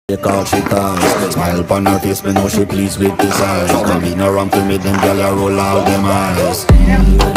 Take off she ties, smile upon her face, me know she pleased with this eyes. Come in around to me, them gyal a roll out them eyes.